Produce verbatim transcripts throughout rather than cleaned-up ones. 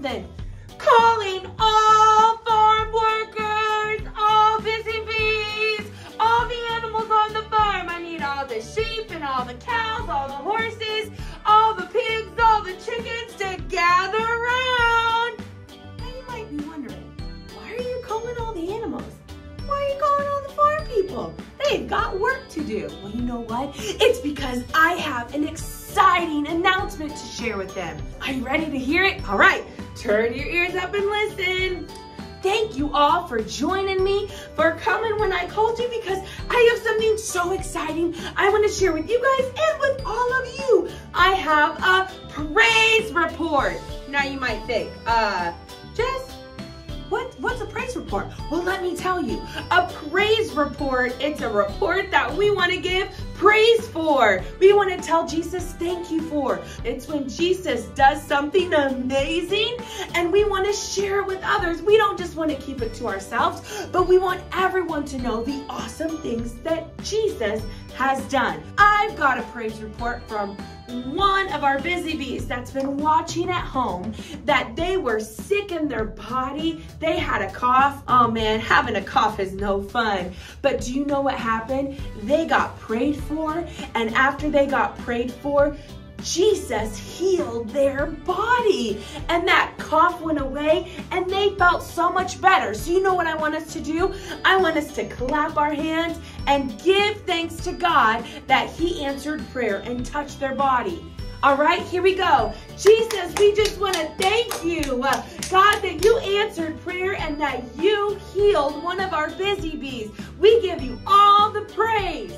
something. Calling all farm workers, all busy bees, all the animals on the farm. I need all the sheep and all the cows, all the horses, all the pigs, all the chickens to gather around. Now you might be wondering, why are you calling all the animals? Why are you calling all the farm people? They've got work to do. Well, you know what? It's because I have an exciting announcement to share with them. Are you ready to hear it? All right, turn your ears up and listen. Thank you all for joining me, for coming when I called you, because I have something so exciting I want to share with you guys and with all of you. I have a praise report. Now you might think, uh, Jess, What, what's a praise report? Well, let me tell you. A praise report, it's a report that we want to give praise for. We want to tell Jesus thank you for. It's when Jesus does something amazing and we want to share it with others. We don't just want to keep it to ourselves, but we want everyone to know the awesome things that Jesus has done. I've got a praise report from one of our busy bees that's been watching at home, that they were sick in their body. They had a cough. Oh man, having a cough is no fun. But do you know what happened? They got prayed for, and after they got prayed for, Jesus healed their body, and that cough went away and they felt so much better. So you know what I want us to do? I want us to clap our hands and give thanks to God that He answered prayer and touched their body. All right, here we go. Jesus, we just want to thank you, uh, God, that you answered prayer and that you healed one of our busy bees. We give you all the praise.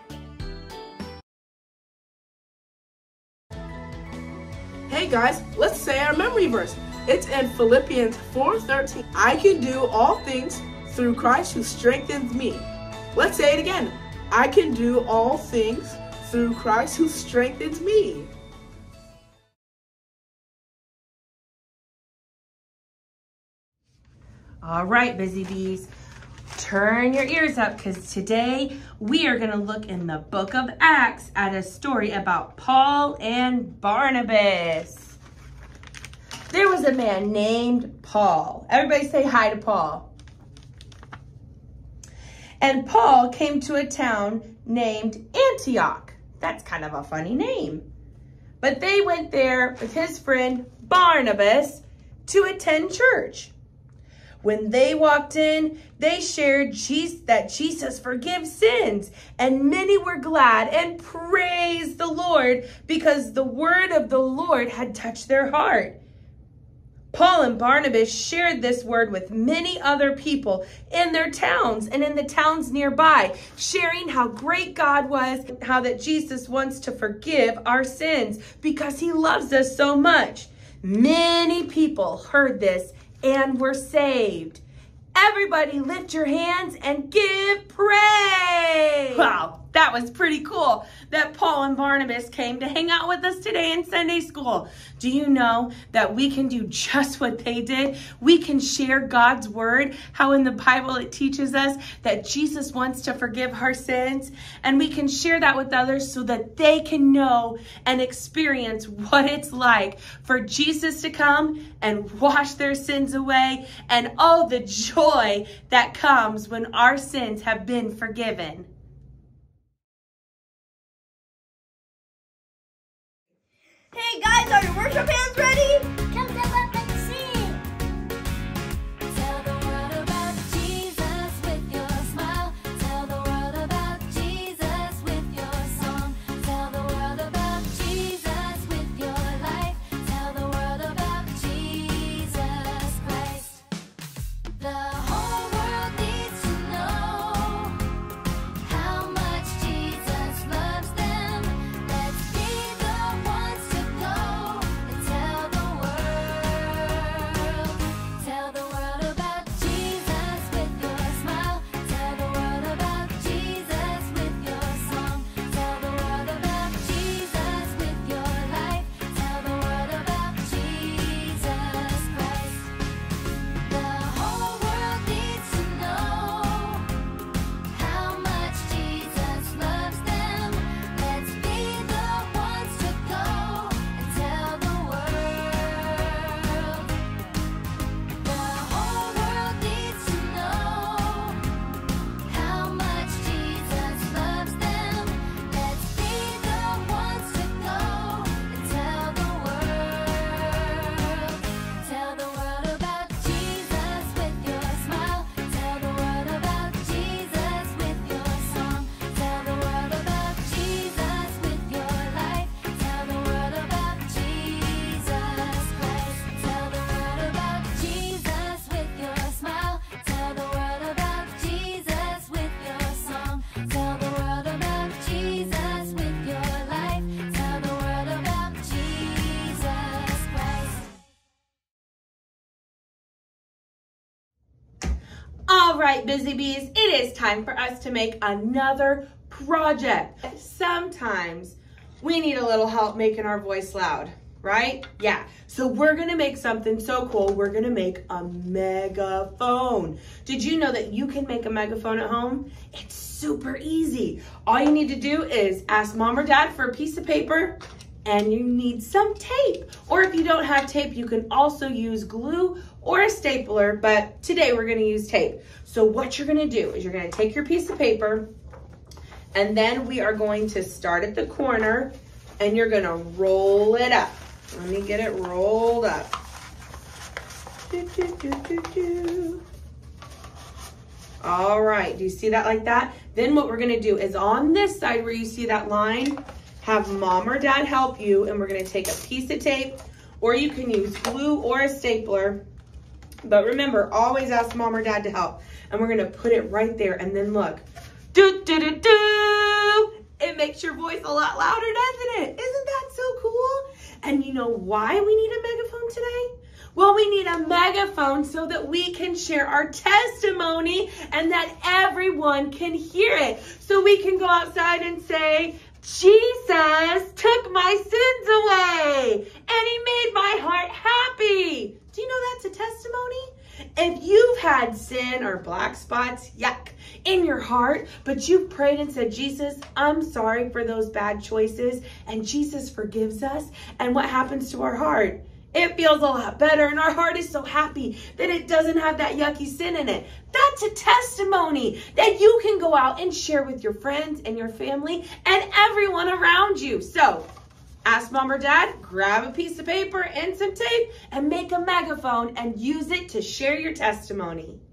Hey guys, let's say our memory verse. It's in Philippians four thirteen. I can do all things through Christ who strengthens me. Let's say it again. I can do all things through Christ who strengthens me. All right, busy bees, turn your ears up, because today we are going to look in the book of Acts at a story about Paul and Barnabas. There was a man named Paul. Everybody say hi to Paul. And Paul came to a town named Antioch. That's kind of a funny name. But they went there with his friend Barnabas to attend church. When they walked in, they shared Jesus, that Jesus forgives sins, and many were glad and praised the Lord because the word of the Lord had touched their heart. Paul and Barnabas shared this word with many other people in their towns and in the towns nearby, sharing how great God was, how that Jesus wants to forgive our sins because He loves us so much. Many people heard this and were saved. Everybody lift your hands and give praise. Wow, that was pretty cool that Paul and Barnabas came to hang out with us today in Sunday school. Do you know that we can do just what they did? We can share God's word, how in the Bible it teaches us that Jesus wants to forgive our sins, and we can share that with others so that they can know and experience what it's like for Jesus to come and wash their sins away, and all the joy that comes when our sins have been forgiven. Hey guys, are your worship hands ready? Come step up and sing. Tell the world about Jesus with your smile. Tell the world about Jesus with your song. Tell the world about Jesus with your life. Tell the world about Jesus Christ. The whole world needs to know how much Jesus loves them. Let's be the ones to go and tell the world. All right, Busy Bees, it is time for us to make another project. Sometimes we need a little help making our voice loud, right? Yeah, so we're gonna make something so cool. We're gonna make a megaphone. Did you know that you can make a megaphone at home? It's super easy. All you need to do is ask mom or dad for a piece of paper, and you need some tape. Or if you don't have tape, you can also use glue or a stapler, but today we're gonna use tape. So what you're gonna do is you're gonna take your piece of paper, and then we are going to start at the corner, and you're gonna roll it up. Let me get it rolled up. Do, do, do, do, do. All right, do you see that like that? Then what we're gonna do is on this side where you see that line, have mom or dad help you, and we're gonna take a piece of tape, or you can use glue or a stapler. But remember, always ask mom or dad to help. And we're gonna put it right there, and then look. Do, do, do, do. It makes your voice a lot louder, doesn't it? Isn't that so cool? And you know why we need a megaphone today? Well, we need a megaphone so that we can share our testimony and that everyone can hear it. So we can go outside and say, Jesus took my sins away and he made my heart happy. Do you know that's a testimony? If you've had sin or black spots, yuck, in your heart, but you've prayed and said, Jesus, I'm sorry for those bad choices, and Jesus forgives us, and what happens to our heart? It feels a lot better, and our heart is so happy that it doesn't have that yucky sin in it. That's a testimony that you can go out and share with your friends and your family and everyone around you. So ask mom or dad, grab a piece of paper and some tape, and make a megaphone and use it to share your testimony.